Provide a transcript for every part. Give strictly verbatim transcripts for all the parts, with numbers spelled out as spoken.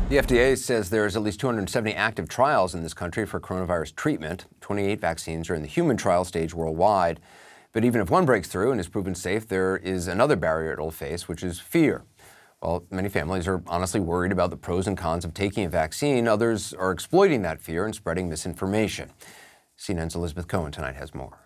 The F D A says there's at least two hundred seventy active trials in this country for coronavirus treatment. twenty-eight vaccines are in the human trial stage worldwide. But even if one breaks through and is proven safe, there is another barrier it'll face, which is fear. While many families are honestly worried about the pros and cons of taking a vaccine, others are exploiting that fear and spreading misinformation. C N N's Elizabeth Cohen tonight has more.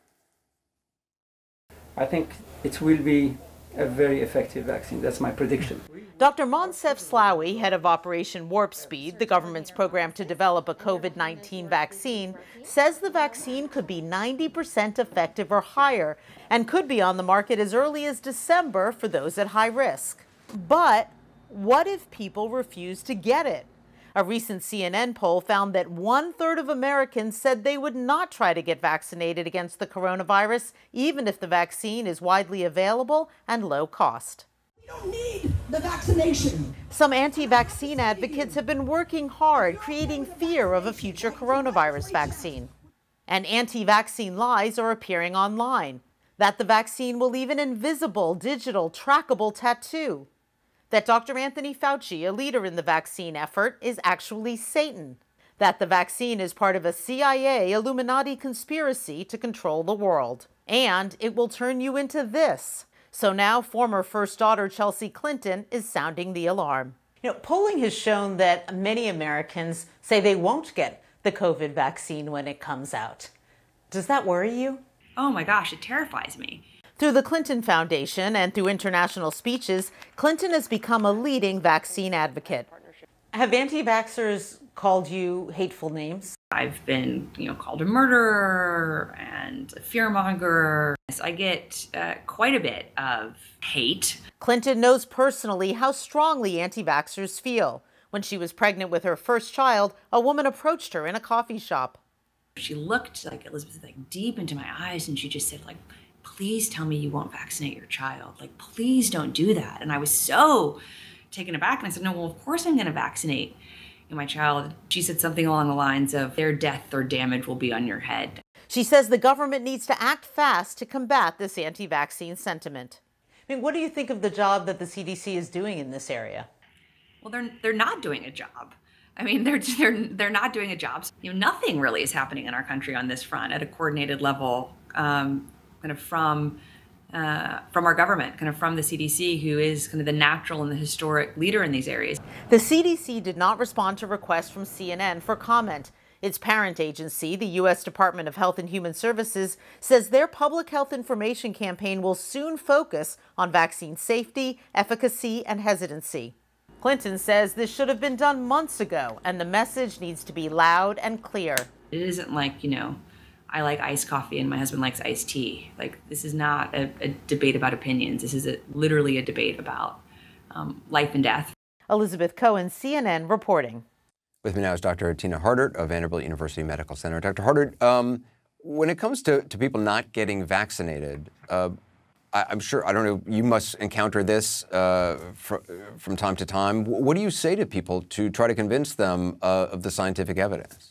I think it will be a very effective vaccine. That's my prediction. Doctor Moncef Slaoui, head of Operation Warp Speed, the government's program to develop a COVID nineteen vaccine, says the vaccine could be ninety percent effective or higher and could be on the market as early as December for those at high risk. But what if people refuse to get it? A recent C N N poll found that one-third of Americans said they would not try to get vaccinated against the coronavirus, even if the vaccine is widely available and low cost. We don't need the vaccination. Some anti-vaccine advocates have been working hard, creating fear of a future coronavirus vaccine. And anti-vaccine lies are appearing online. That the vaccine will leave an invisible, digital, trackable tattoo. That Doctor Anthony Fauci, a leader in the vaccine effort, is actually Satan. That the vaccine is part of a C I A Illuminati conspiracy to control the world. And it will turn you into this. So now former First Daughter Chelsea Clinton is sounding the alarm. You know, polling has shown that many Americans say they won't get the COVID vaccine when it comes out. Does that worry you? Oh my gosh, it terrifies me. Through the Clinton Foundation and through international speeches, Clinton has become a leading vaccine advocate. Have anti-vaxxers called you hateful names? I've been, you know, called a murderer and a fearmonger. So I get uh, quite a bit of hate. Clinton knows personally how strongly anti-vaxxers feel. When she was pregnant with her first child, a woman approached her in a coffee shop. She looked like Elizabeth, like deep into my eyes, and she just said, like, please tell me you won't vaccinate your child. Like, please don't do that. And I was so taken aback. And I said, no, well, of course I'm going to vaccinate my child. She said something along the lines of, their death or damage will be on your head. She says the government needs to act fast to combat this anti-vaccine sentiment. I mean, what do you think of the job that the C D C is doing in this area? Well, they're, they're not doing a job. I mean, they're, they're, they're not doing a job. You know, nothing really is happening in our country on this front at a coordinated level. Um, kind of from uh, from our government, kind of from the C D C, who is kind of the natural and the historic leader in these areas. The C D C did not respond to requests from C N N for comment. Its parent agency, the U S Department of Health and Human Services, says their public health information campaign will soon focus on vaccine safety, efficacy, and hesitancy. Clinton says this should have been done months ago, and the message needs to be loud and clear. It isn't like, you know, I like iced coffee and my husband likes iced tea. Like, this is not a, a debate about opinions. This is a, literally a debate about um, life and death. Elizabeth Cohen, C N N, reporting. With me now is Doctor Tina Hardert of Vanderbilt University Medical Center. Doctor Hardert, um, when it comes to, to people not getting vaccinated, uh, I, I'm sure, I don't know, you must encounter this uh, fr from time to time. What do you say to people to try to convince them uh, of the scientific evidence?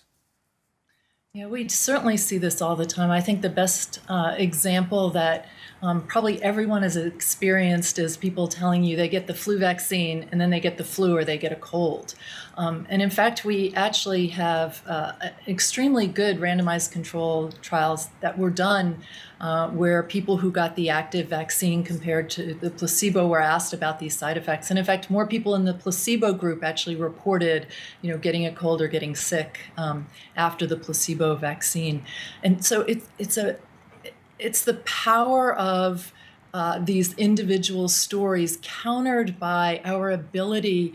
Yeah, we certainly see this all the time. I think the best uh, example that um, probably everyone has experienced is people telling you they get the flu vaccine and then they get the flu or they get a cold. Um, and in fact, we actually have uh, extremely good randomized control trials that were done uh, where people who got the active vaccine compared to the placebo were asked about these side effects. And in fact, more people in the placebo group actually reported, you know, getting a cold or getting sick um, after the placebo vaccine. And so it, it's a it's the power of uh, these individual stories countered by our ability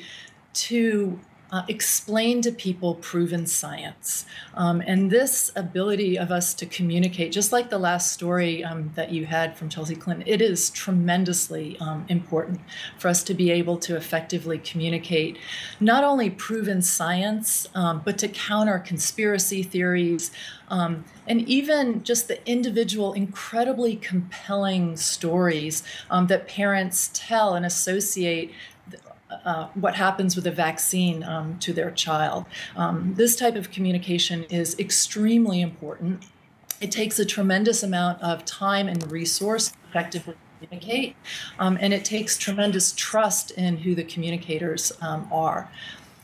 to uh, explain to people proven science. Um, and this ability of us to communicate, just like the last story um, that you had from Chelsea Clinton, it is tremendously um, important for us to be able to effectively communicate not only proven science, um, but to counter conspiracy theories, um, and even just the individual incredibly compelling stories um, that parents tell and associate Uh, what happens with a vaccine um, to their child. Um, this type of communication is extremely important. It takes a tremendous amount of time and resource to effectively communicate, um, and it takes tremendous trust in who the communicators um, are.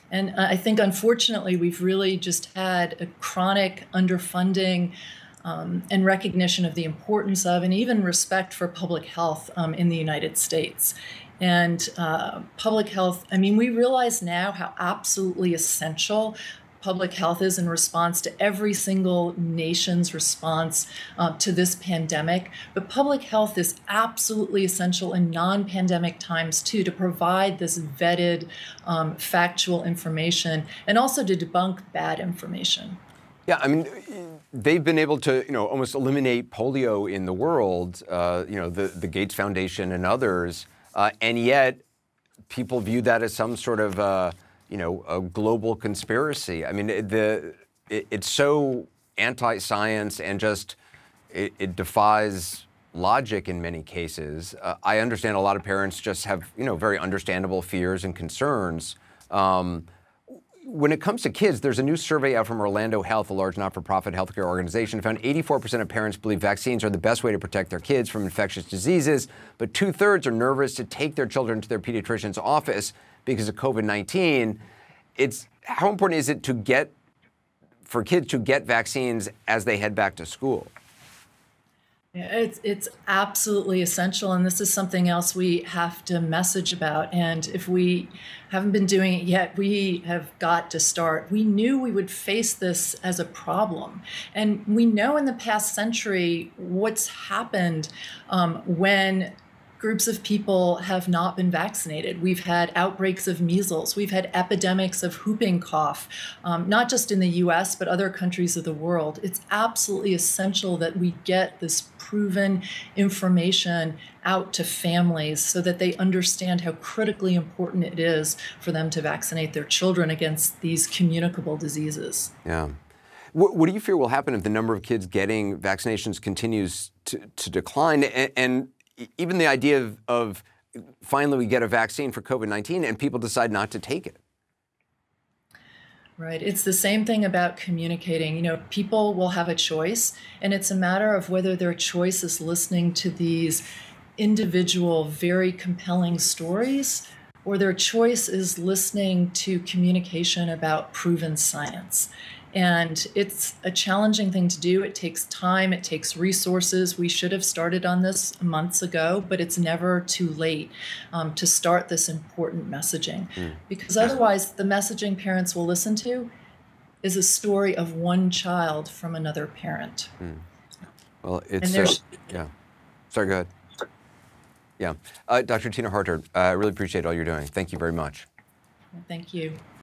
And I think, unfortunately, we've really just had a chronic underfunding um, and recognition of the importance of, and even respect for public health um, in the United States. And uh, public health, I mean, we realize now how absolutely essential public health is in response to every single nation's response uh, to this pandemic. But public health is absolutely essential in non-pandemic times too, to provide this vetted, um, factual information, and also to debunk bad information. Yeah, I mean, they've been able to, you know, almost eliminate polio in the world, uh, you know, the, the Gates Foundation and others, uh, and yet people view that as some sort of uh, you know, a global conspiracy. I mean, the it, it's so anti-science and just it, it defies logic in many cases. Uh, I understand a lot of parents just have, you know, very understandable fears and concerns. Um, when it comes to kids, there's a new survey out from Orlando Health, a large not-for-profit healthcare organization, found eighty-four percent of parents believe vaccines are the best way to protect their kids from infectious diseases, but two-thirds are nervous to take their children to their pediatrician's office because of COVID nineteen. It's how important is it to get for kids to get vaccines as they head back to school? Yeah, it's it's absolutely essential, and this is something else we have to message about. And if we haven't been doing it yet, we have got to start. We knew we would face this as a problem, and we know in the past century what's happened um, when groups of people have not been vaccinated. We've had outbreaks of measles. We've had epidemics of whooping cough, um, not just in the U S, but other countries of the world. It's absolutely essential that we get this proven information out to families so that they understand how critically important it is for them to vaccinate their children against these communicable diseases. Yeah. What, what do you fear will happen if the number of kids getting vaccinations continues to, to decline? And, and even the idea of, of finally we get a vaccine for COVID nineteen and people decide not to take it. Right. It's the same thing about communicating. You know, people will have a choice, and it's a matter of whether their choice is listening to these individual, very compelling stories, or their choice is listening to communication about proven science. And it's a challenging thing to do. It takes time, it takes resources. We should have started on this months ago, but it's never too late um, to start this important messaging. Mm. Because otherwise, the messaging parents will listen to is a story of one child from another parent. Mm. Well, it's, uh, yeah. Sorry, go ahead. Yeah. Uh, Doctor Tina Harter, I uh, really appreciate all you're doing. Thank you very much. Thank you.